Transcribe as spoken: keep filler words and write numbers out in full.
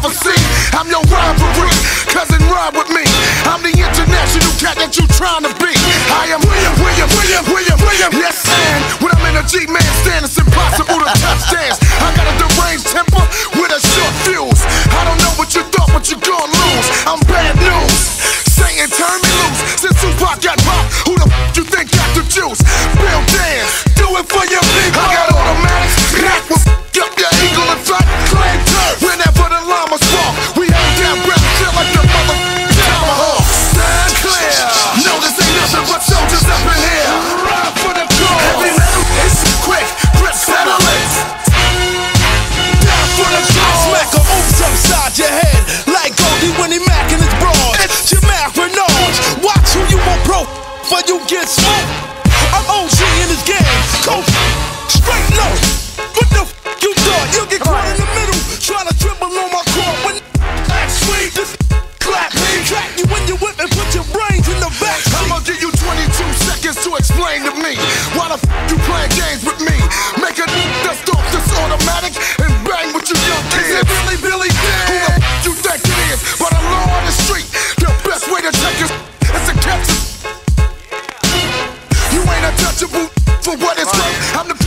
prophecy. I'm your rivalry, cousin ride with me. I'm the international cat that you trying to be. I am William, William, William, William, William. Yes, and when I'm in a G-man stand, it's impossible to touch dance. I got a deranged temper with a short fuse. I don't know what you thought, but you gon' lose. I'm bad news. Satan turn me loose. Since Tupac got popped, who the f you think got the juice? Bill dance, do it for your people. I got automatics, that will f up your eagle and fly clan turf. Whenever the llamas walk, we hang down breath, feel like the mother tomahawk. Stand clear. No, this ain't nothing but soldiers up in here. Ride for the cause. Heavy metal, it's quick, grip settle it. Down for the cause. Smack a oops upside your head like Goldie when he macking his broad. It's your Mac Renards. Watch who you want pro, for you get smoked. I'm O G in this game. Go straight low. What the f you thought? You get caught in the middle, trying to dribble on my court when act sweet. This clap me, track you when you whip and put your brains in the back. I'ma give you twenty-two seconds to explain to me why the f you playing games with me. Make a that's off this automatic and bang with you young kids. Is it really Billy Dan? Who the f you think it is? But I'm low on the street. The best way to check is is to catch it. You ain't untouchable for what it's worth. I'm the